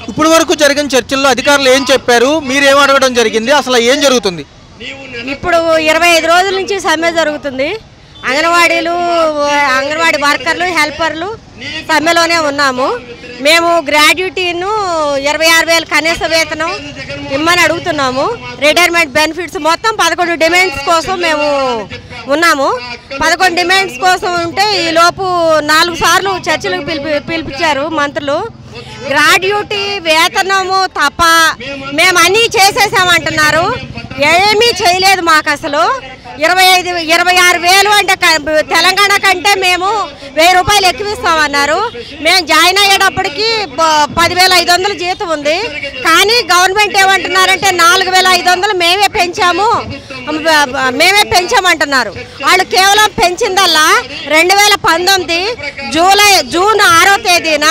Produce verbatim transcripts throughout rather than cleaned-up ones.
ఇప్పటి వరకు జరిగిన చర్చల్లో అధికారులు ఏం చెప్పారు, మీరేం అడగడం జరిగింది, అసలు ఏం జరుగుతుంది? ఇప్పుడు ఇరవై ఐదు రోజుల నుంచి సమ్మె జరుగుతుంది. అంగన్వాడీలు, అంగన్వాడీ వర్కర్లు, హెల్పర్లు సమ్మెలోనే ఉన్నాము. మేము గ్రాడ్యుటీను ఇరవై ఆరు వేలు కనీస వేతనం ఇమ్మని అడుగుతున్నాము. రిటైర్మెంట్ బెనిఫిట్స్ మొత్తం పదకొండు డిమాండ్స్ కోసం మేము ఉన్నాము. పదకొండు డిమాండ్స్ కోసం ఉంటే ఈ లోపు నాలుగు సార్లు చర్చలకు పిలిపి పిలిపించారు మంత్రులు. గ్రాడ్యుటీ వేతనము తప్ప మేము అన్నీ చేసేసామంటున్నారు. ఏమీ చేయలేదు మాకు అసలు. ఇరవై ఐదు ఇరవై ఆరు వేలు అంటే తెలంగాణ కంటే మేము వెయ్యి రూపాయలు ఎక్కువిస్తామన్నారు. మేము జాయిన్ అయ్యేటప్పటికి పదివేల ఐదు వందలు జీతం ఉంది. కానీ గవర్నమెంట్ ఏమంటున్నారంటే నాలుగు వేల ఐదు వందలు మేమే పెంచాము మేమే పెంచామంటున్నారు. వాళ్ళు కేవలం పెంచిందల్లా రెండు వేల పంతొమ్మిది జూలై జూన్ ఆరో తేదీన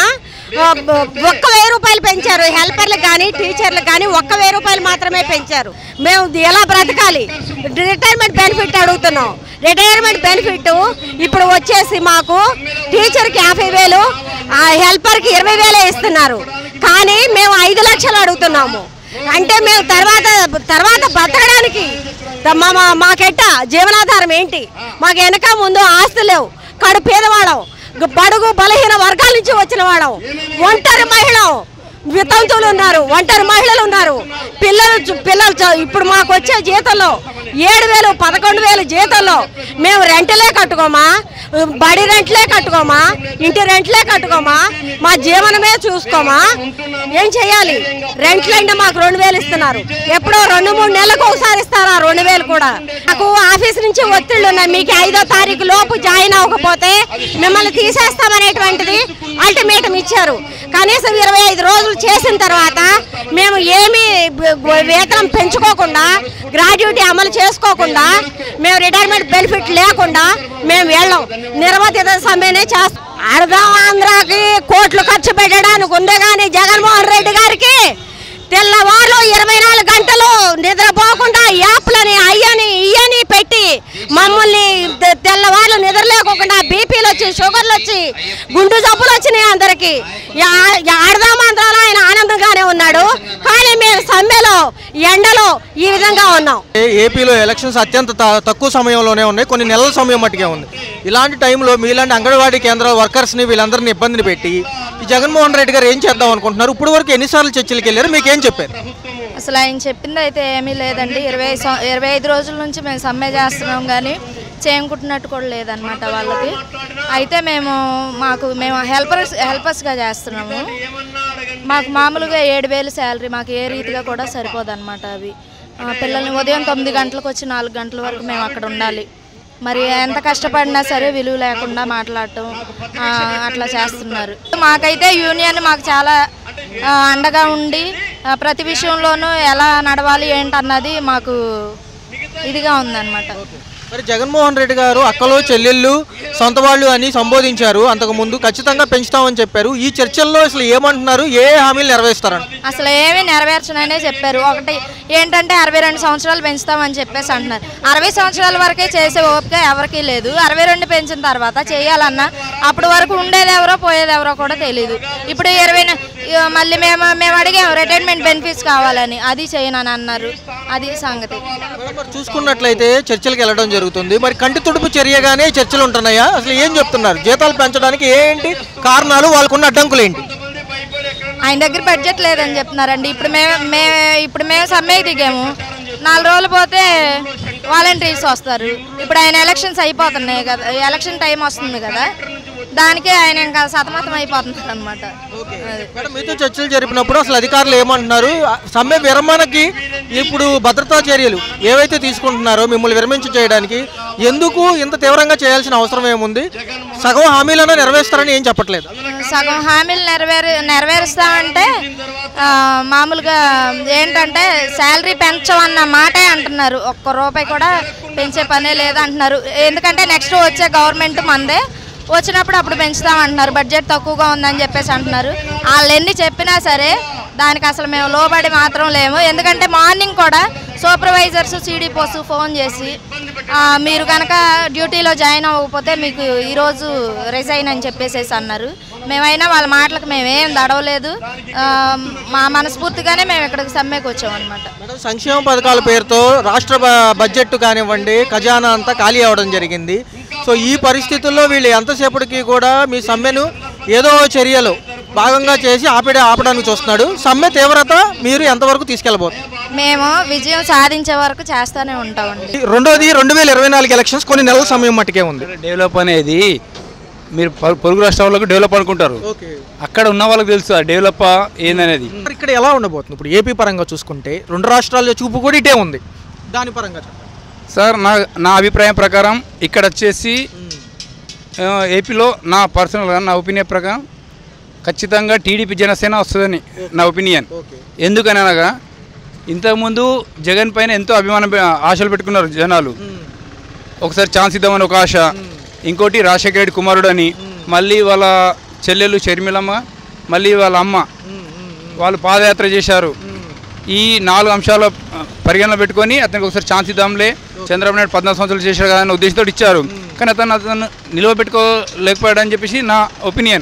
ఒక్క వెయ్యి రూపాయలు పెంచారు. హెల్పర్లకు కానీ టీచర్లకు కానీ ఒక్క వెయ్యి రూపాయలు మాత్రమే పెంచారు. మేము ఎలా బ్రతకాలి? రిటైర్మెంట్ బెనిఫిట్ అడుగుతున్నాం. రిటైర్మెంట్ బెనిఫిట్ ఇప్పుడు వచ్చేసి మాకు టీచర్కి యాభై వేలు, హెల్పర్కి ఇరవై వేలే ఇస్తున్నారు. కానీ మేము ఐదు లక్షలు అడుగుతున్నాము. అంటే మేము తర్వాత తర్వాత బతకడానికి మా మాకెట్ట జీవనాధారం ఏంటి? మాకు వెనక ముందు ఆస్తులు లేవు. కడు పేదవాళ్ళం, బడుగు బలహీన వర్గాల నుంచి వచ్చిన వాళ్ళం, ఒంటరి మహిళ, వితంతువులు ఉన్నారు, ఒంటరి మహిళలు ఉన్నారు, పిల్లలు పిల్లలు ఇప్పుడు మాకు వచ్చే జీతంలో ఏడు వేలు పదకొండు వేలు జీతంలో మేము రెంట్లే కట్టుకోమా, బడి రెంట్లే కట్టుకోమా, ఇంటి రెంట్లే కట్టుకోమా, మా జీవనమే చూసుకోమా? ఏం చేయాలి? రెంట్లంటే మాకు రెండు వేలు ఇస్తున్నారు. ఎప్పుడో రెండు మూడు నెలలకు ఒకసారి ఇస్తారా రెండు వేలు కూడా? నాకు ఆఫీస్ నుంచి ఒత్తిళ్ళు ఉన్నాయి. మీకు ఐదో తారీఖు లోపు జాయిన్ అవ్వకపోతే మిమ్మల్ని తీసేస్తామనేటువంటిది అల్టిమేటం ఇచ్చారు. కనీసం ఇరవై ఐదు రోజులు చేసిన తర్వాత మేము ఏమీ వేతనం పెంచుకోకుండా, గ్రాడ్యుటీ అమలు చేసుకోకుండా, మేము రిటైర్మెంట్ బెనిఫిట్ లేకుండా మేము వెళ్ళాం. నిర్వహిత సమ్మెనే చేస్తాం. అర్థం ఆంధ్రాకి కోట్లు ఖర్చు పెట్టడానికి ఉందే కానీ జగన్మోహన్ రెడ్డి గారికి తెల్లవారు ఇరవై నాలుగు గంటలు నిద్రపోకుండా యాప్లని అయ్యని ఇయ్యని పెట్టి మమ్మల్ని తెల్లవారు నిద్ర లేకోకుండా బీపీలు వచ్చి, షుగర్లు వచ్చి, గుండు జబ్బులు వచ్చినాయి అందరికి. ఆడదామాంధ్రాలో ఆయన ఆనందంగానే ఉన్నాడు. కానీ మేము సమ్మెలో ఎండలో ఈ విధంగా ఉన్నాం. ఏపీలో ఎలక్షన్స్ అత్యంత తక్కువ సమయంలోనే ఉన్నాయి, కొన్ని నెలల సమయం మట్టుకే ఉంది. ఇలాంటి టైంలో మీలాంటి అంగన్వాడీ కేంద్రాల వర్కర్స్ని వీళ్ళందరినీ ఇబ్బందిని పెట్టి ఈ జగన్మోహన్ రెడ్డి గారు ఏం చేద్దాం అనుకుంటున్నారు? ఇప్పుడు వరకు ఎన్నిసార్లు చర్చలకు వెళ్ళారు? మీకు ఏం చెప్పారు? అసలు ఆయన చెప్పింది అయితే ఏమీ లేదండి. ఇరవై ఇరవై ఐదు రోజుల నుంచి మేము సమ్మె చేస్తున్నాం కానీ చేయించుకుంటున్నట్టు కూడా లేదనమాట వాళ్ళకి. అయితే మేము మాకు మేము హెల్పర్స్ హెల్పర్స్గా చేస్తున్నాము. మాకు మామూలుగా ఏడు వేలు శాలరీ మాకు ఏ రీతిగా కూడా సరిపోదు అనమాట. అవి పిల్లల్ని ఉదయం తొమ్మిది గంటలకు వచ్చి నాలుగు గంటల వరకు మేము అక్కడ ఉండాలి. మరి ఎంత కష్టపడినా సరే విలువ లేకుండా మాట్లాడటం అట్లా చేస్తున్నారు. మాకైతే యూనియన్ మాకు చాలా అండగా ఉండి ప్రతి విషయంలోనూ ఎలా నడవాలి ఏంటన్నది మాకు ఇదిగా ఉందన్నమాట. మరి జగన్మోహన్ రెడ్డి గారు అక్కలు చెల్లెళ్ళు సొంత వాళ్ళు అని సంబోధించారు. అంతకు ముందు ఖచ్చితంగా పెంచుతామని చెప్పారు. ఈ చర్చల్లో అసలు ఏమంటున్నారు? ఏ హామీలు నెరవేరుస్తారని? అసలు ఏమీ నెరవేర్చననే చెప్పారు. ఒకటి ఏంటంటే అరవై రెండు సంవత్సరాలు పెంచుతామని చెప్పేసి అంటున్నారు. అరవై సంవత్సరాల వరకే చేసే ఓపిక ఎవరికీ లేదు. అరవై రెండు పెంచిన తర్వాత చేయాలన్నా అప్పటి వరకు ఉండేది ఎవరో పోయేది ఎవరో కూడా తెలియదు. ఇప్పుడు ఇరవై మళ్ళీ మేము మేము అడిగాము రిటైర్మెంట్ బెనిఫిట్స్ కావాలని, అది చేయనని అన్నారు. అది సంగతి. చూసుకున్నట్లయితే చర్చలకు వెళ్ళడం జరుగుతుంది. మరి కంటి తుడుపు చర్యగానే చర్చలు ఉంటున్నాయా? అసలు ఏం చెప్తున్నారు? జీతాలు పెంచడానికి ఏంటి కారణాలు, వాళ్ళకున్న అడ్డంకులు ఏంటి? ఆయన దగ్గర బడ్జెట్ లేదని చెప్తున్నారండి. ఇప్పుడు మేము మే ఇప్పుడు మేము సమ్మెకి దిగాము. నాలుగు రోజులు పోతే వాలంటీర్స్ వస్తారు. ఇప్పుడు ఆయన ఎలక్షన్స్ అయిపోతున్నాయి కదా, ఎలక్షన్ టైం వస్తుంది కదా, దానికే ఆయన ఇంకా సతమతం అయిపోతున్నారు అనమాట. మీతో చర్చలు జరిపినప్పుడు అసలు అధికారులు ఏమంటున్నారు? సమ్మె విరమణకి ఇప్పుడు భద్రతా చర్యలు ఏవైతే తీసుకుంటున్నారో మిమ్మల్ని విరమించ చేయడానికి ఎందుకు ఇంత తీవ్రంగా చేయాల్సిన అవసరం ఏముంది? సగం హామీలను నెరవేరుస్తారని ఏం చెప్పట్లేదు. సగం హామీలు నెరవేరు నెరవేరుస్తామంటే మామూలుగా ఏంటంటే శాలరీ పెంచమన్న మాటే అంటున్నారు. ఒక్క రూపాయి కూడా పెంచే పనే లేదంటున్నారు. ఎందుకంటే నెక్స్ట్ వచ్చే గవర్నమెంట్ మందే, వచ్చినప్పుడు అప్పుడు పెంచుతామంటున్నారు. బడ్జెట్ తక్కువగా ఉందని చెప్పేసి అంటున్నారు. వాళ్ళు ఎన్ని చెప్పినా సరే దానికి అసలు మేము లోబడి మాత్రం లేము. ఎందుకంటే మార్నింగ్ కూడా సూపర్వైజర్స్ సిడిపోస్ ఫోన్ చేసి మీరు కనుక డ్యూటీలో జాయిన్ అవ్వకపోతే మీకు ఈరోజు రిజైన్ అని చెప్పేసేసి అన్నారు. మేమైనా వాళ్ళ మాటలకు మేమేం దడవలేదు. మా మనస్ఫూర్తిగానే మేము ఇక్కడికి సమ్మెకి వచ్చాం అనమాట. మేడం, సంక్షేమ పథకాల పేరుతో రాష్ట్ర బడ్జెట్ కానివ్వండి, ఖజానా అంతా ఖాళీ అవ్వడం జరిగింది. సో ఈ పరిస్థితుల్లో వీళ్ళు ఎంతసేపటికి కూడా మీ సమ్మెను ఏదో చర్యలు భాగంగా చేసి ఆపడే ఆపడానికి చూస్తున్నాడు. సమ్మె తీవ్రత మీరు ఎంతవరకు తీసుకెళ్ళబోతున్నారు? మేము విజయం సాధించే వరకు చేస్తూనే ఉంటామండి. రెండోది, రెండు వేల ఇరవై నాలుగు ఎలక్షన్స్ కొన్ని నెలల సమయం మట్టుకే ఉంది. డెవలప్ అనేది మీరు పొరుగు రాష్ట్రాలకు డెవలప్ అనుకుంటారు, అక్కడ ఉన్న వాళ్ళకి తెలుసు ఆ డెవలప్ ఏందనేది. ఇక్కడ ఎలా ఉండబోతుంది? ఇప్పుడు ఏపీ పరంగా చూసుకుంటే రెండు రాష్ట్రాల్లో చూపు కూడా ఇటే ఉంది. దాని పరంగా సార్ నా నా అభిప్రాయం ప్రకారం ఇక్కడ వచ్చేసి ఏపీలో నా పర్సనల్గా నా ఒపీనియన్ ప్రకారం ఖచ్చితంగా టీడీపీ జనసేన వస్తుందని నా ఒపీనియన్. ఎందుకని అనగా ఇంతకుముందు జగన్ పైన ఎంతో అభిమానం ఆశలు పెట్టుకున్నారు జనాలు. ఒకసారి ఛాన్స్ ఇద్దామని ఒక ఆశ, ఇంకోటి రాజశేఖర రెడ్డి కుమారుడు అని, మళ్ళీ వాళ్ళ చెల్లెలు షర్మిలమ్మ, మళ్ళీ వాళ్ళ అమ్మ వాళ్ళు పాదయాత్ర చేశారు. ఈ నాలుగు అంశాల పరిగణన పెట్టుకొని అతనికి ఒకసారి ఛాన్స్ ఇద్దాంలే, చంద్రబాబు నాయుడు పద్నాలుగు సంవత్సరాలు చేశారు కదా అనే ఉద్దేశంతో ఇచ్చారు. కానీ అతను అతను నిలవబెట్టుకోలేకపోయాడని చెప్పేసి నా ఒపీనియన్.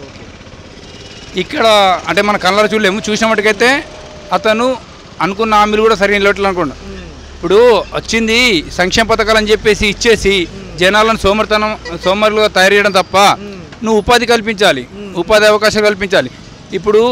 ఇక్కడ అంటే మన కళ్ళ చూడలేము, చూసిన మటుకైతే అతను అనుకున్న హామీలు కూడా సరిగ్గా నిలబెట్టాలి అనుకోండి. ఇప్పుడు వచ్చింది సంక్షేమ పథకాలు అని చెప్పేసి ఇచ్చేసి జనాలను సోమరితనం సోమరులుగా తయారు చేయడం తప్ప నువ్వు ఉపాధి కల్పించాలి, ఉపాధి అవకాశాలు కల్పించాలి. ఇప్పుడు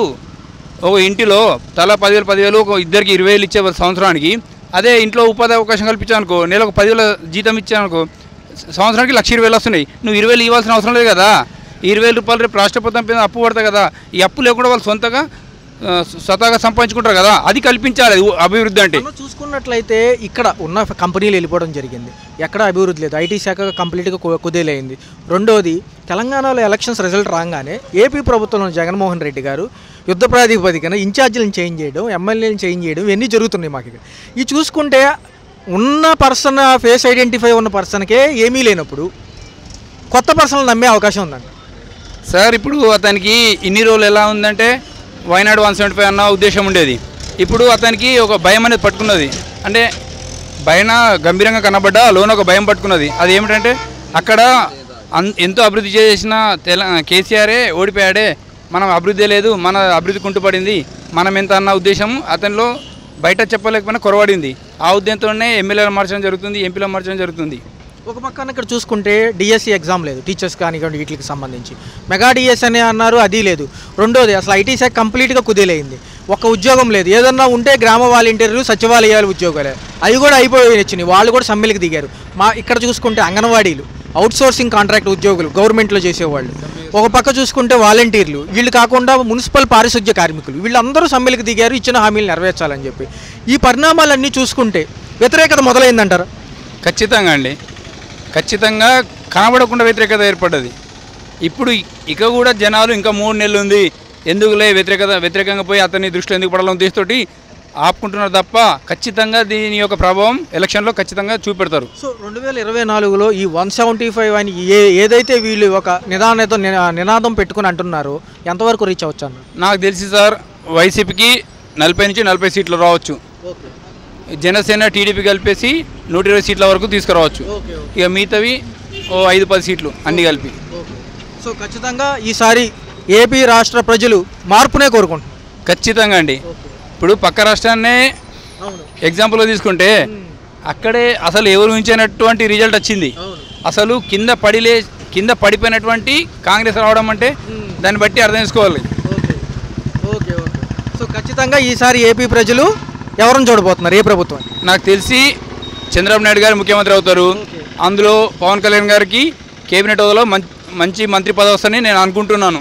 ఒక ఇంటిలో తలా పదివేలు పదివేలు ఒక ఇద్దరికి ఇరవై వేలు ఇచ్చే సంవత్సరానికి, అదే ఇంట్లో ఉపాధి అవకాశం కల్పించానుకో, నెలకు పదివేల జీతం ఇచ్చానుకో, సంవత్సరానికి లక్ష ఇరవై వేలు వస్తున్నాయి. నువ్వు ఇరవై వేలు ఇవ్వాల్సిన అవసరం లేదు కదా. ఇరవై వేల రూపాయలు రేపు రాష్ట్ర ప్రభుత్వం మీద అప్పు పడతాయి కదా, ఈ అప్పు లేకుండా వాళ్ళు సొంతగా స్వతహాగా సంపాదించుకుంటారు కదా, అది కల్పించాలి అభివృద్ధి అంటే. చూసుకున్నట్లయితే ఇక్కడ ఉన్న కంపెనీలు వెళ్ళిపోవడం జరిగింది, ఎక్కడ అభివృద్ధి లేదు. ఐటీ శాఖ కంప్లీట్గా కుదేలైంది. రెండోది, తెలంగాణలో ఎలక్షన్స్ రిజల్ట్ రాగానే ఏపీ ప్రభుత్వంలో జగన్మోహన్ రెడ్డి గారు యుద్ధ ప్రాతిపదికన ఇన్ఛార్జీలను చేంజ్ చేయడం, ఎమ్మెల్యేలను చేంజ్ చేయడం, ఇవన్నీ జరుగుతున్నాయి మాకు ఇక్కడ. ఇవి చూసుకుంటే ఉన్న పర్సన్ ఫేస్ ఐడెంటిఫై ఉన్న పర్సన్కే ఏమీ లేనప్పుడు కొత్త పర్సన్లు నమ్మే అవకాశం ఉందండి. సార్ ఇప్పుడు అతనికి ఇన్ని రోజులు ఎలా ఉందంటే వైనాడు వన్ సెవెంటీ ఫైవ్ అన్న ఉద్దేశం ఉండేది. ఇప్పుడు అతనికి ఒక భయం అనేది పట్టుకున్నది. అంటే పైన గంభీరంగా కనబడ్డా లోన ఒక భయం పట్టుకున్నది. అది ఏమిటంటే అక్కడ అన్ ఎంతో అభివృద్ధి చేసిన తెల కేసీఆరే ఓడిపోయాడే, మనం అభివృద్ధి లేదు, మన అభివృద్ధి కుంటుపడింది, మనం ఎంత అన్న ఉద్దేశం అతనిలో బయట చెప్పలేకపోయినా కొరవడింది. ఆ ఉద్దేశంతోనే ఎమ్మెల్యేలు మార్చడం జరుగుతుంది, ఎంపీలు మార్చడం జరుగుతుంది. ఒక పక్కన ఇక్కడ చూసుకుంటే డిఎస్సి ఎగ్జామ్ లేదు టీచర్స్ కానివ్వండి, వీటికి సంబంధించి మెగా డిఎస్ అని అన్నారు, అది లేదు. రెండోది, అసలు ఐటీ శాఖ కంప్లీట్గా కుదేలైంది, ఒక్క ఉద్యోగం లేదు. ఏదన్నా ఉంటే గ్రామ వాలంటీర్లు, సచివాలయాలు ఉద్యోగాలే, అవి కూడా అయిపోయి వచ్చినాయి, వాళ్ళు కూడా సమ్మెలకు దిగారు. మా ఇక్కడ చూసుకుంటే అంగన్వాడీలు, అవుట్సోర్సింగ్ కాంట్రాక్ట్ ఉద్యోగులు గవర్నమెంట్లో చేసేవాళ్ళు, ఒక పక్క చూసుకుంటే వాలంటీర్లు, వీళ్ళు కాకుండా మున్సిపల్ పారిశుద్ధ్య కార్మికులు, వీళ్ళందరూ సమ్మెలకు దిగారు ఇచ్చిన హామీలు నెరవేర్చాలని చెప్పి. ఈ పరిణామాలన్నీ చూసుకుంటే వ్యతిరేకత మొదలైందంటారా? ఖచ్చితంగా అండి, ఖచ్చితంగా కనబడకుండా వ్యతిరేకత ఏర్పడ్డది. ఇప్పుడు ఇక కూడా జనాలు ఇంకా మూడు నెలలు ఉంది, ఎందుకులే వ్యతిరేకత వ్యతిరేకంగా పోయి అతన్ని దృష్టిలో ఎందుకు పడాలని ఉద్దేశంతో ఆపుకుంటున్నారు తప్ప ఖచ్చితంగా దీని యొక్క ప్రభావం ఎలక్షన్లో ఖచ్చితంగా చూపెడతారు. సో రెండు వేల ఇరవై నాలుగులో ఈ వన్ సెవెంటీ ఫైవ్ అని ఏ ఏదైతే వీళ్ళు ఒక నిదానంతో నినాదం పెట్టుకుని అంటున్నారో ఎంతవరకు రీచ్ అవ్వచ్చు అన్న? నాకు తెలిసి సార్ వైసీపీకి నలభై నుంచి నలభై సీట్లు రావచ్చు, జనసేన టీడీపీ కలిపేసి నూట ఇరవై సీట్ల వరకు తీసుకురావచ్చు, ఇక మిగతావి ఓ ఐదు పది సీట్లు అన్నీ కలిపి. సో ఖచ్చితంగా ఈసారి ఏపీ రాష్ట్ర ప్రజలు మార్పునే కోరుకుంటారు. ఖచ్చితంగా అండి. ఇప్పుడు పక్క రాష్ట్రాన్నే ఎగ్జాంపుల్గా తీసుకుంటే అక్కడే అసలు ఎవరు ఉంచినటువంటి రిజల్ట్ వచ్చింది. అసలు కింద పడిలే కింద పడిపోయినటువంటి కాంగ్రెస్ రావడం అంటే దాన్ని బట్టి అర్థం చేసుకోవాలి. ఓకే ఓకే సో ఖచ్చితంగా ఈసారి ఏపీ ప్రజలు ఎవరిని చూడబోతున్నారు, ఏ ప్రభుత్వం? నాకు తెలిసి చంద్రబాబు నాయుడు గారు ముఖ్యమంత్రి అవుతారు. అందులో పవన్ కళ్యాణ్ గారికి కేబినెట్ హోదాలో మంచి మంచి మంత్రి పదవి వస్తుందని నేను అనుకుంటున్నాను.